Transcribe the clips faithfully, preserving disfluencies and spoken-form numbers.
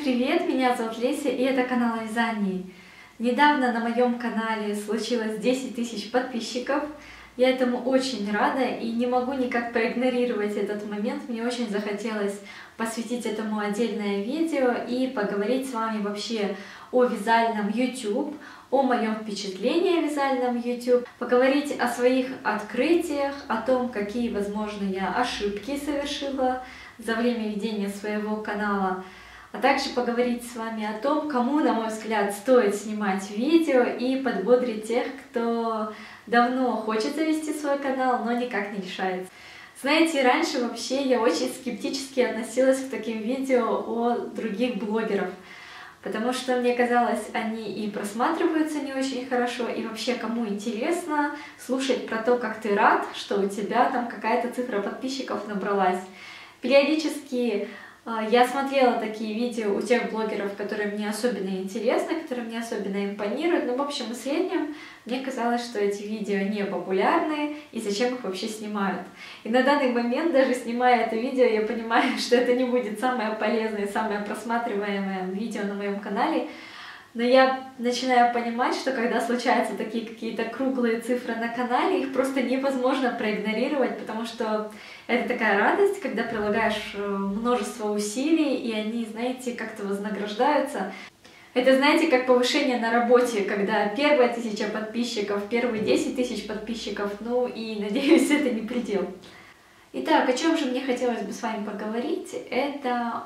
привет! Меня зовут Леся, и это канал о вязании. Недавно на моем канале случилось десять тысяч подписчиков. Я этому очень рада и не могу никак проигнорировать этот момент. Мне очень захотелось посвятить этому отдельное видео и поговорить с вами вообще о вязальном YouTube, о моем впечатлении о вязальном YouTube, поговорить о своих открытиях, о том, какие, возможно, я ошибки совершила за время ведения своего канала, а также поговорить с вами о том, кому, на мой взгляд, стоит снимать видео и подбодрить тех, кто давно хочет завести свой канал, но никак не решается. Знаете, раньше вообще я очень скептически относилась к таким видео о других блогеров, потому что мне казалось, они и просматриваются не очень хорошо, и вообще кому интересно слушать про то, как ты рад, что у тебя там какая-то цифра подписчиков набралась. Периодически я смотрела такие видео у тех блогеров, которые мне особенно интересны, которые мне особенно импонируют, но в общем и среднем мне казалось, что эти видео не популярны и зачем их вообще снимают. И на данный момент, даже снимая это видео, я понимаю, что это не будет самое полезное, самое просматриваемое видео на моем канале, но я начинаю понимать, что когда случаются такие какие-то круглые цифры на канале, их просто невозможно проигнорировать, потому что это такая радость, когда прилагаешь множество усилий, и они, знаете, как-то вознаграждаются. Это, знаете, как повышение на работе, когда первая тысяча подписчиков, первые десять тысяч подписчиков, ну и, надеюсь, это не предел. Итак, о чем же мне хотелось бы с вами поговорить, это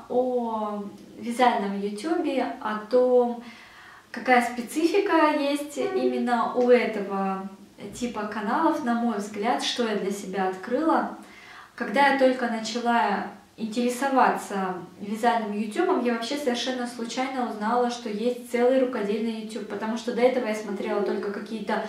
о вязальном ютубе, о том, какая специфика есть именно у этого типа каналов, на мой взгляд, что я для себя открыла. Когда я только начала интересоваться вязальным ютубом, я вообще совершенно случайно узнала, что есть целый рукодельный ютуб, потому что до этого я смотрела только какие-то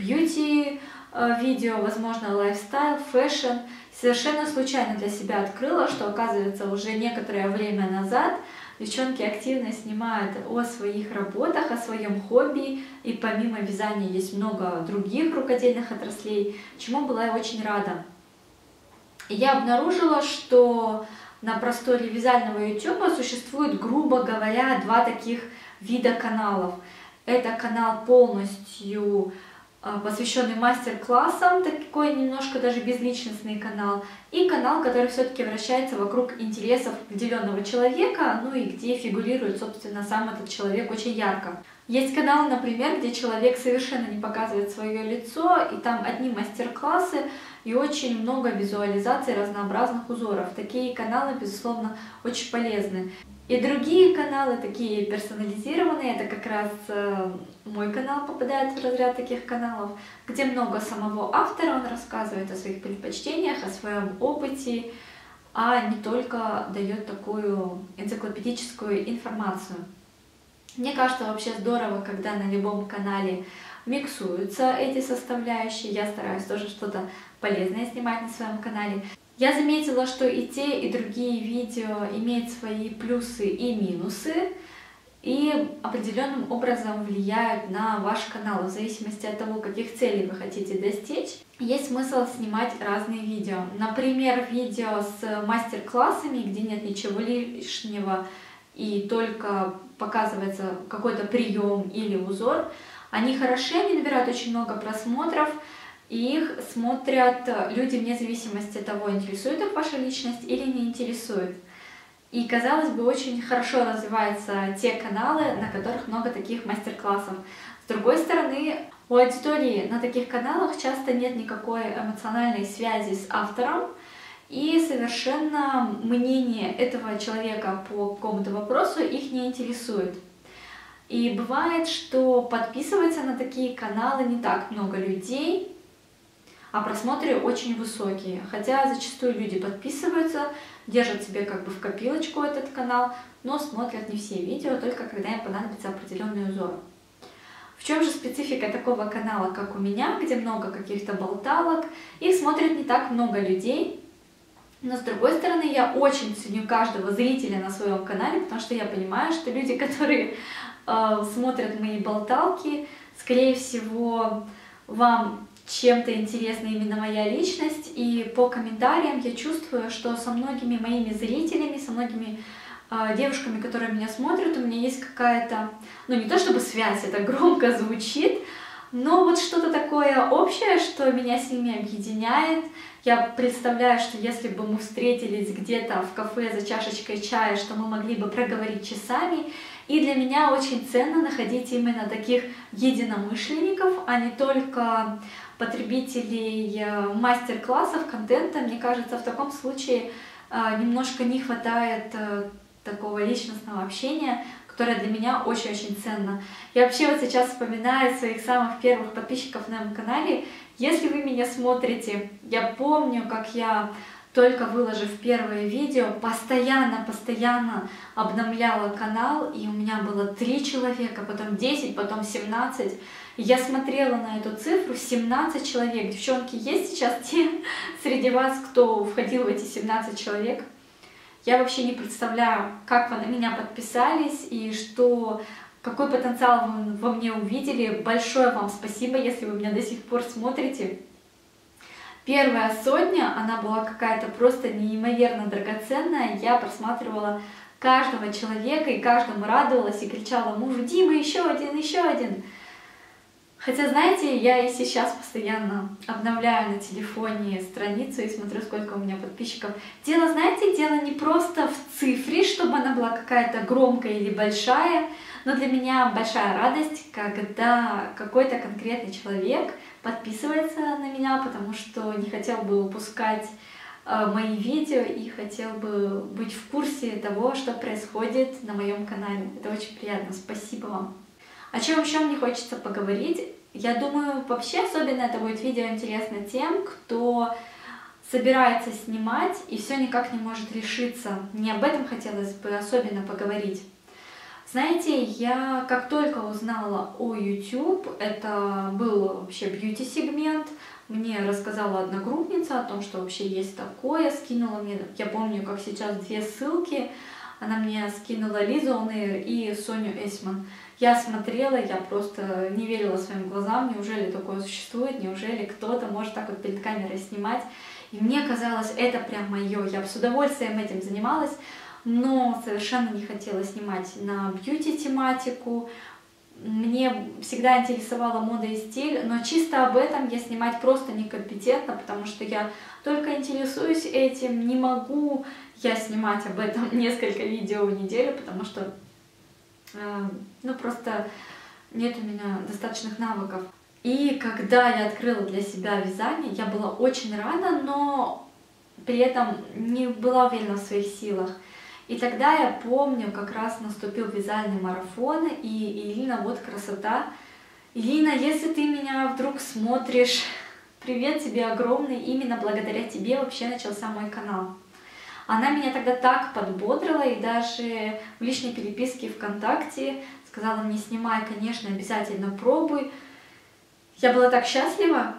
бьюти видео, возможно, лайфстайл, фэшн. Совершенно случайно для себя открыла, что, оказывается, уже некоторое время назад девчонки активно снимают о своих работах, о своем хобби, и помимо вязания есть много других рукодельных отраслей, чему была я очень рада. И я обнаружила, что на просторе вязального ютуба существует, грубо говоря, два таких вида каналов. Это канал полностью посвященный мастер-классам, такой немножко даже безличностный канал, и канал, который все-таки вращается вокруг интересов определенного человека, ну и где фигурирует, собственно, сам этот человек очень ярко. Есть канал, например, где человек совершенно не показывает свое лицо, и там одни мастер-классы и очень много визуализаций разнообразных узоров. Такие каналы, безусловно, очень полезны. И другие каналы, такие персонализированные, это как раз э, мой канал попадает в разряд таких каналов, где много самого автора, он рассказывает о своих предпочтениях, о своем опыте, а не только дает такую энциклопедическую информацию. Мне кажется, вообще здорово, когда на любом канале миксуются эти составляющие. Я стараюсь тоже что-то полезное снимать на своем канале. Я заметила, что и те, и другие видео имеют свои плюсы и минусы, и определенным образом влияют на ваш канал, в зависимости от того, каких целей вы хотите достичь. Есть смысл снимать разные видео. Например, видео с мастер-классами, где нет ничего лишнего, и только показывается какой-то прием или узор. Они хороши, они набирают очень много просмотров, и их смотрят люди вне зависимости от того, интересует их ваша личность или не интересует. И, казалось бы, очень хорошо развиваются те каналы, на которых много таких мастер-классов. С другой стороны, у аудитории на таких каналах часто нет никакой эмоциональной связи с автором, и совершенно мнение этого человека по какому-то вопросу их не интересует. И бывает, что подписывается на такие каналы не так много людей, а просмотры очень высокие. Хотя зачастую люди подписываются, держат себе как бы в копилочку этот канал, но смотрят не все видео, только когда им понадобится определенный узор. В чем же специфика такого канала, как у меня, где много каких-то болталок, их смотрит не так много людей, но с другой стороны я очень ценю каждого зрителя на своем канале, потому что я понимаю, что люди, которые э, смотрят мои болталки, скорее всего, вам чем-то интересна именно моя личность, и по комментариям я чувствую, что со многими моими зрителями, со многими девушками, которые меня смотрят, у меня есть какая-то, ну не то чтобы связь, это громко звучит, но вот что-то такое общее, что меня с ними объединяет. Я представляю, что если бы мы встретились где-то в кафе за чашечкой чая, что мы могли бы проговорить часами. И для меня очень ценно находить именно таких единомышленников, а не только потребителей мастер-классов, контента. Мне кажется, в таком случае немножко не хватает такого личностного общения, которое для меня очень-очень ценно. Я вообще вот сейчас вспоминаю своих самых первых подписчиков на моем канале. Если вы меня смотрите, я помню, как я, только выложив первое видео, постоянно-постоянно обновляла канал, и у меня было три человека, потом десять, потом семнадцать. И я смотрела на эту цифру, семнадцать человек. Девчонки, есть сейчас те среди вас, кто входил в эти семнадцать человек? Я вообще не представляю, как вы на меня подписались и что, какой потенциал вы во мне увидели. Большое вам спасибо, если вы меня до сих пор смотрите. Первая сотня, она была какая-то просто неимоверно драгоценная. Я просматривала каждого человека и каждому радовалась и кричала мужу: Дима, еще один, еще один. Хотя, знаете, я и сейчас постоянно обновляю на телефоне страницу и смотрю, сколько у меня подписчиков. Дело, знаете, дело не просто в цифре, чтобы она была какая-то громкая или большая, но для меня большая радость, когда какой-то конкретный человек подписывается на меня, потому что не хотел бы упускать э, мои видео и хотел бы быть в курсе того, что происходит на моем канале. Это очень приятно, спасибо вам. О чем еще мне хочется поговорить? Я думаю, вообще особенно это будет видео интересно тем, кто собирается снимать и все никак не может решиться. Мне об этом хотелось бы особенно поговорить. Знаете, я как только узнала о YouTube, это был вообще бьюти-сегмент, мне рассказала одногруппница о том, что вообще есть такое, скинула мне, я помню, как сейчас, две ссылки. Она мне скинула Лизу Онейр и Соню Эсман. Я смотрела, я просто не верила своим глазам, неужели такое существует, неужели кто-то может так вот перед камерой снимать. И мне казалось, это прям мое, я бы с удовольствием этим занималась, но совершенно не хотела снимать на бьюти-тематику. Мне всегда интересовала мода и стиль, но чисто об этом я снимать просто некомпетентна, потому что я только интересуюсь этим, не могу я снимать об этом несколько видео в неделю, потому что э, ну просто нет у меня достаточных навыков. И когда я открыла для себя вязание, я была очень рада, но при этом не была уверена в своих силах. И тогда я помню, как раз наступил вязальный марафон, и Ирина, вот красота. Ирина, если ты меня вдруг смотришь, привет тебе огромный, именно благодаря тебе вообще начался мой канал. Она меня тогда так подбодрила, и даже в личной переписке ВКонтакте сказала мне: снимай, конечно, обязательно пробуй. Я была так счастлива,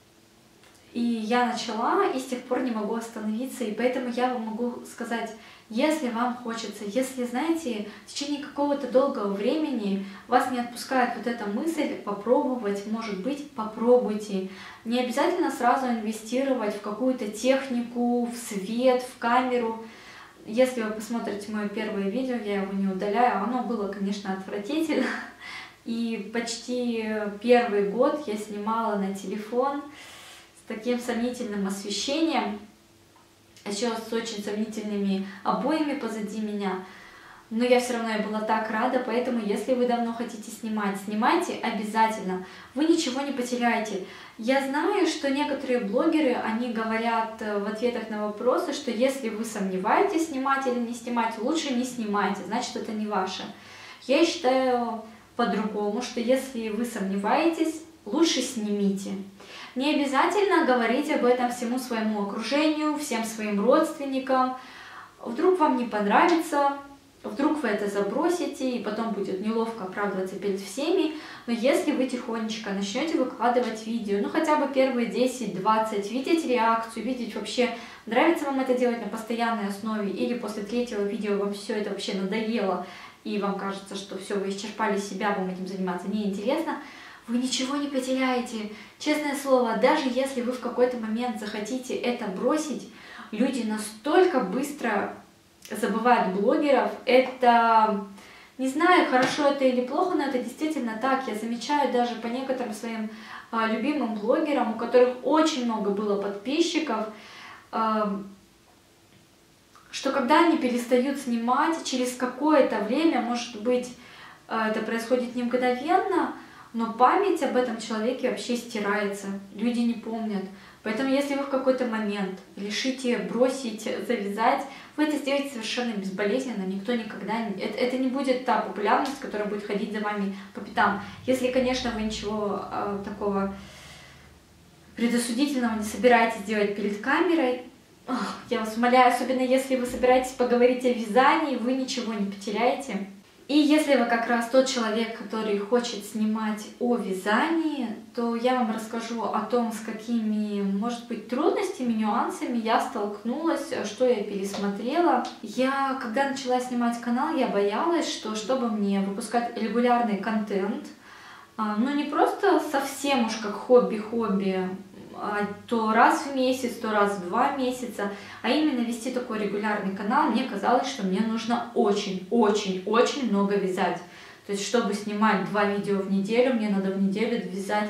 и я начала, и с тех пор не могу остановиться, и поэтому я вам могу сказать, если вам хочется, если, знаете, в течение какого-то долгого времени вас не отпускает вот эта мысль попробовать, может быть, попробуйте. Не обязательно сразу инвестировать в какую-то технику, в свет, в камеру. Если вы посмотрите мое первое видео, я его не удаляю, оно было, конечно, отвратительно. И почти первый год я снимала на телефон с таким сомнительным освещением, еще с очень сомнительными обоями позади меня. Но я все равно я была так рада, поэтому если вы давно хотите снимать, снимайте обязательно. Вы ничего не потеряете. Я знаю, что некоторые блогеры, они говорят в ответах на вопросы, что если вы сомневаетесь, снимать или не снимать, лучше не снимайте, значит это не ваше. Я считаю по-другому, что если вы сомневаетесь, лучше снимите. Не обязательно говорить об этом всему своему окружению, всем своим родственникам. Вдруг вам не понравится, вдруг вы это забросите, и потом будет неловко оправдываться перед всеми. Но если вы тихонечко начнете выкладывать видео, ну хотя бы первые десять-двадцать, видеть реакцию, видеть вообще, нравится вам это делать на постоянной основе, или после третьего видео вам все это вообще надоело, и вам кажется, что все, вы исчерпали себя, вам этим заниматься неинтересно, вы ничего не потеряете. Честное слово, даже если вы в какой-то момент захотите это бросить, люди настолько быстро забывают блогеров. Это, не знаю, хорошо это или плохо, но это действительно так. Я замечаю даже по некоторым своим а, любимым блогерам, у которых очень много было подписчиков, а, что когда они перестают снимать, через какое-то время, может быть, а, это происходит не мгновенно, но память об этом человеке вообще стирается, люди не помнят. Поэтому если вы в какой-то момент решите бросить, завязать, вы это сделаете совершенно безболезненно, никто никогда не... Это, это не будет та популярность, которая будет ходить за вами по пятам. Если, конечно, вы ничего э, такого предосудительного не собираетесь делать перед камерой, ох, я вас умоляю, особенно если вы собираетесь поговорить о вязании, вы ничего не потеряете. И если вы как раз тот человек, который хочет снимать о вязании, то я вам расскажу о том, с какими, может быть, трудностями, нюансами я столкнулась, что я пересмотрела. Я, когда начала снимать канал, я боялась, что чтобы мне выпускать регулярный контент, ну не просто совсем уж как хобби-хобби, то раз в месяц, то раз в два месяца, а именно вести такой регулярный канал, мне казалось, что мне нужно очень-очень-очень много вязать. То есть, чтобы снимать два видео в неделю, мне надо в неделю вязать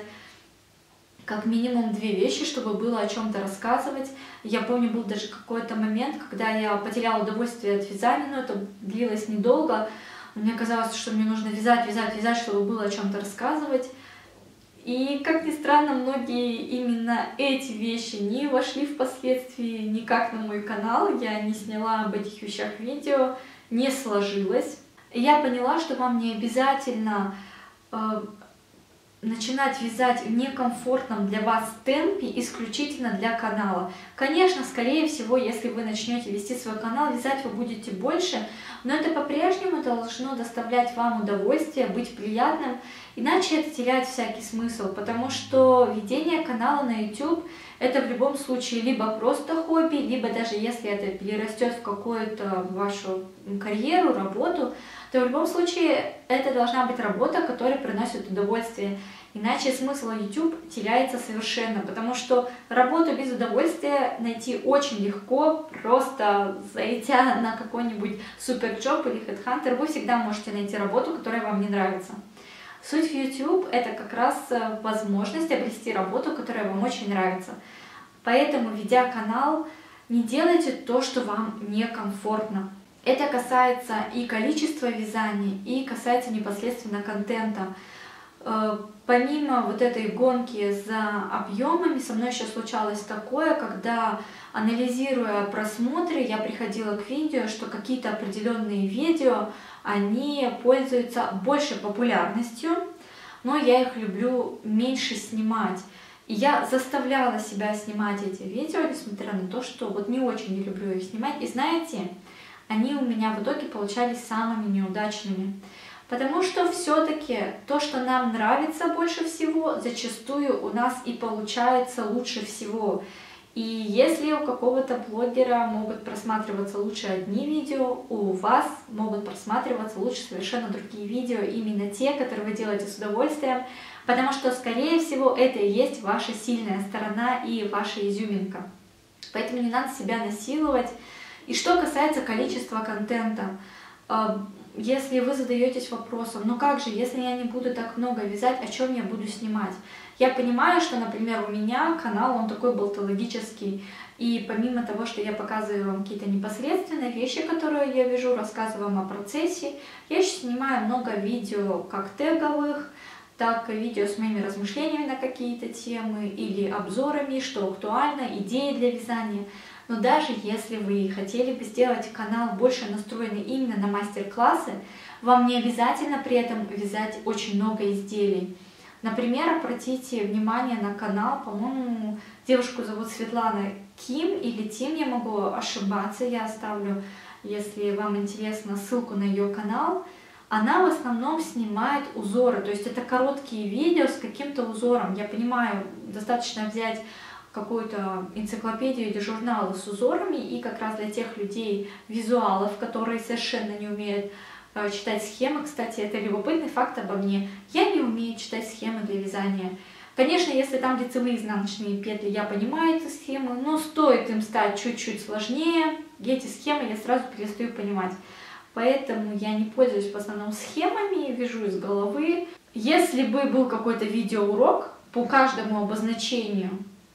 как минимум две вещи, чтобы было о чем-то рассказывать. Я помню, был даже какой-то момент, когда я потеряла удовольствие от вязания, но это длилось недолго. Мне казалось, что мне нужно вязать, вязать, вязать, чтобы было о чем-то рассказывать. И, как ни странно, многие именно эти вещи не вошли впоследствии никак на мой канал, я не сняла об этих вещах видео, не сложилось. И я поняла, что вам не обязательно э, начинать вязать в некомфортном для вас темпе исключительно для канала. Конечно, скорее всего, если вы начнете вести свой канал, вязать вы будете больше, но это по-прежнему должно доставлять вам удовольствие, быть приятным, иначе это теряет всякий смысл, потому что ведение канала на YouTube это в любом случае либо просто хобби, либо даже если это перерастет в какую-то вашу карьеру, работу, то в любом случае это должна быть работа, которая приносит удовольствие. Иначе смысл YouTube теряется совершенно, потому что работу без удовольствия найти очень легко, просто зайдя на какой-нибудь суперджоп или HeadHunter, вы всегда можете найти работу, которая вам не нравится. Суть в YouTube это как раз возможность обрести работу, которая вам очень нравится. Поэтому, ведя канал, не делайте то, что вам некомфортно. Это касается и количества вязания, и касается непосредственно контента. Помимо вот этой гонки за объемами, со мной еще случалось такое, когда, анализируя просмотры, я приходила к видео, что какие-то определенные видео, они пользуются большей популярностью, но я их люблю меньше снимать. И я заставляла себя снимать эти видео, несмотря на то, что вот не очень не люблю их снимать. И знаете, они у меня в итоге получались самыми неудачными. Потому что все-таки то, что нам нравится больше всего, зачастую у нас и получается лучше всего. И если у какого-то блогера могут просматриваться лучше одни видео, у вас могут просматриваться лучше совершенно другие видео, именно те, которые вы делаете с удовольствием, потому что, скорее всего, это и есть ваша сильная сторона и ваша изюминка. Поэтому не надо себя насиловать. И что касается количества контента, если вы задаетесь вопросом, ну как же, если я не буду так много вязать, о чем я буду снимать? Я понимаю, что, например, у меня канал, он такой болтологический, и помимо того, что я показываю вам какие-то непосредственные вещи, которые я вяжу, рассказываю вам о процессе, я еще снимаю много видео как теговых, так и видео с моими размышлениями на какие-то темы или обзорами, что актуально, идеи для вязания. Но даже если вы хотели бы сделать канал больше настроенный именно на мастер-классы, вам не обязательно при этом вязать очень много изделий. Например, обратите внимание на канал, по-моему, девушку зовут Светлана Ким или Тим, я могу ошибаться, я оставлю, если вам интересно, ссылку на ее канал. Она в основном снимает узоры, то есть это короткие видео с каким-то узором. Я понимаю, достаточно взять какую-то энциклопедию или журналы с узорами, и как раз для тех людей, визуалов, которые совершенно не умеют э, читать схемы. Кстати, это любопытный факт обо мне. Я не умею читать схемы для вязания. Конечно, если там лицевые изнаночные петли, я понимаю эти схемы, но стоит им стать чуть-чуть сложнее, эти схемы я сразу перестаю понимать. Поэтому я не пользуюсь в основном схемами, вяжу из головы. Если бы был какой-то видеоурок по каждому обозначению,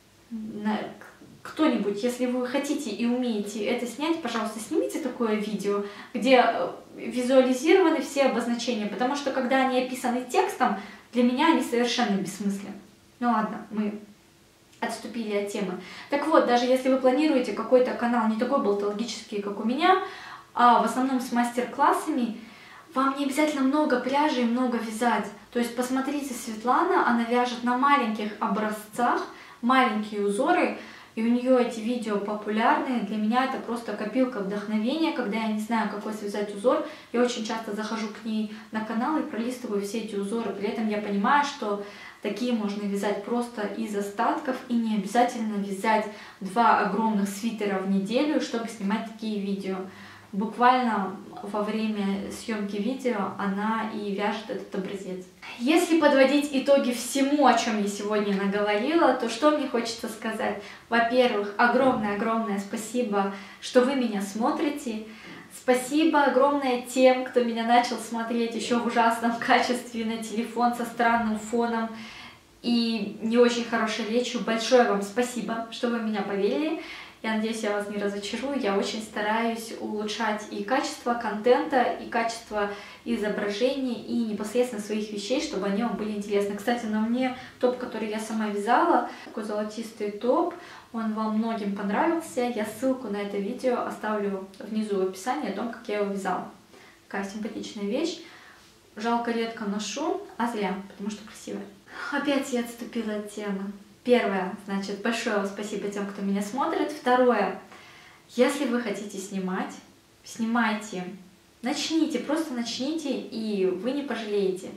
кто-нибудь, если вы хотите и умеете это снять, пожалуйста, снимите такое видео, где визуализированы все обозначения, потому что когда они описаны текстом, для меня они совершенно бессмысленны. Ну ладно, мы отступили от темы. Так вот, даже если вы планируете какой-то канал не такой болтологический, как у меня, а в основном с мастер-классами, вам не обязательно много пряжи и много вязать. То есть посмотрите, Светлана, она вяжет на маленьких образцах, маленькие узоры, и у нее эти видео популярные. Для меня это просто копилка вдохновения, когда я не знаю, какой связать узор. Я очень часто захожу к ней на канал и пролистываю все эти узоры. При этом я понимаю, что такие можно вязать просто из остатков, и не обязательно вязать два огромных свитера в неделю, чтобы снимать такие видео. Буквально во время съемки видео она и вяжет этот образец. Если подводить итоги всему, о чем я сегодня наговорила, то что мне хочется сказать? Во-первых, огромное-огромное спасибо, что вы меня смотрите. Спасибо огромное тем, кто меня начал смотреть еще в ужасном качестве на телефон со странным фоном и не очень хорошей речью. Большое вам спасибо, что вы в меня поверили. Я надеюсь, я вас не разочарую. Я очень стараюсь улучшать и качество контента, и качество изображений, и непосредственно своих вещей, чтобы они вам были интересны. Кстати, на мне топ, который я сама вязала, такой золотистый топ, он вам многим понравился. Я ссылку на это видео оставлю внизу в описании о том, как я его вязала. Такая симпатичная вещь. Жалко, редко ношу, а зря, потому что красивая. Опять я отступила от темы. Первое, значит, большое вам спасибо тем, кто меня смотрит. Второе, если вы хотите снимать, снимайте, начните, просто начните, и вы не пожалеете.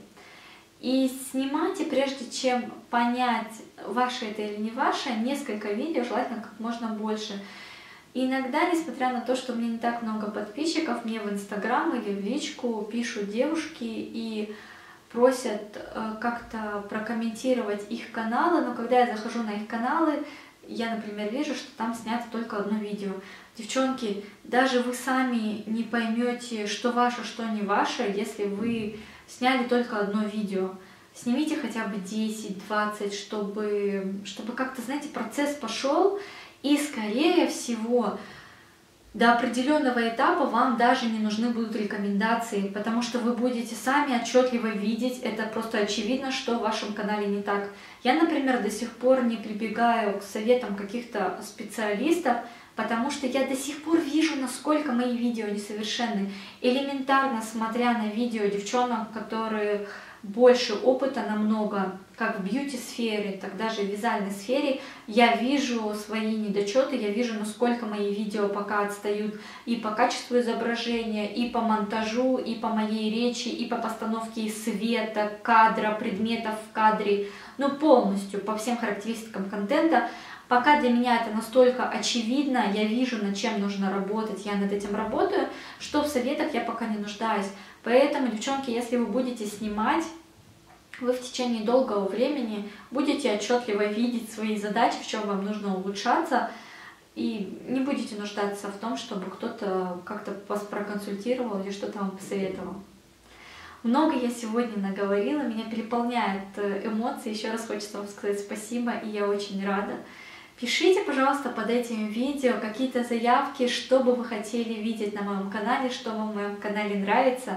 И снимайте, прежде чем понять, ваше это или не ваше, несколько видео, желательно как можно больше. И иногда, несмотря на то, что у меня не так много подписчиков, мне в Инстаграм или в личку пишут девушки и просят э, как-то прокомментировать их каналы, но когда я захожу на их каналы, я, например, вижу, что там снято только одно видео. Девчонки, даже вы сами не поймете, что ваше, что не ваше, если вы сняли только одно видео. Снимите хотя бы десять-двадцать, чтобы, чтобы как-то, знаете, процесс пошел, и, скорее всего, до определенного этапа вам даже не нужны будут рекомендации, потому что вы будете сами отчетливо видеть, это просто очевидно, что в вашем канале не так. Я, например, до сих пор не прибегаю к советам каких-то специалистов, потому что я до сих пор вижу, насколько мои видео несовершенны. Элементарно смотря на видео девчонок, которые больше опыта намного, как в бьюти-сфере, так даже в вязальной сфере, я вижу свои недочеты, я вижу, насколько мои видео пока отстают и по качеству изображения, и по монтажу, и по моей речи, и по постановке света, кадра, предметов в кадре, ну полностью по всем характеристикам контента. Пока для меня это настолько очевидно, я вижу, над чем нужно работать, я над этим работаю, что в советах я пока не нуждаюсь. Поэтому, девчонки, если вы будете снимать, вы в течение долгого времени будете отчетливо видеть свои задачи, в чем вам нужно улучшаться, и не будете нуждаться в том, чтобы кто-то как-то вас проконсультировал или что-то вам посоветовал. Много я сегодня наговорила, меня переполняют эмоции, еще раз хочется вам сказать спасибо, и я очень рада. Пишите, пожалуйста, под этим видео какие-то заявки, что бы вы хотели видеть на моем канале, что вам в моем канале нравится.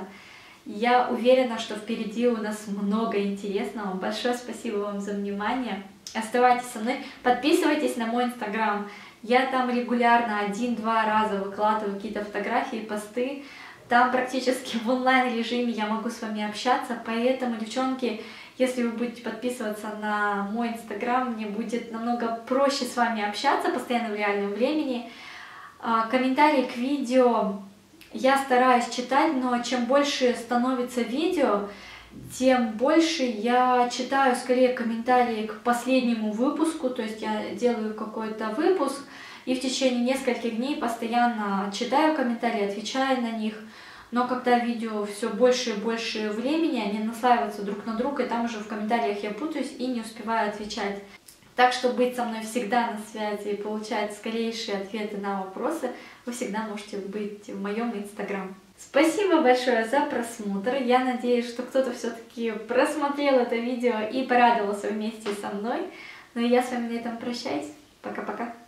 Я уверена, что впереди у нас много интересного. Большое спасибо вам за внимание. Оставайтесь со мной, подписывайтесь на мой инстаграм. Я там регулярно один-два раза выкладываю какие-то фотографии, посты. Там практически в онлайн-режиме я могу с вами общаться, поэтому, девчонки, если вы будете подписываться на мой инстаграм, мне будет намного проще с вами общаться постоянно в реальном времени. Комментарии к видео я стараюсь читать, но чем больше становится видео, тем больше я читаю скорее комментарии к последнему выпуску, то есть я делаю какой-то выпуск и в течение нескольких дней постоянно читаю комментарии, отвечаю на них. Но когда видео все больше и больше времени, они наслаиваются друг на друга, и там уже в комментариях я путаюсь и не успеваю отвечать. Так что быть со мной всегда на связи и получать скорейшие ответы на вопросы вы всегда можете быть в моем инстаграм. Спасибо большое за просмотр. Я надеюсь, что кто-то все-таки просмотрел это видео и порадовался вместе со мной. Ну и я с вами на этом прощаюсь. Пока-пока.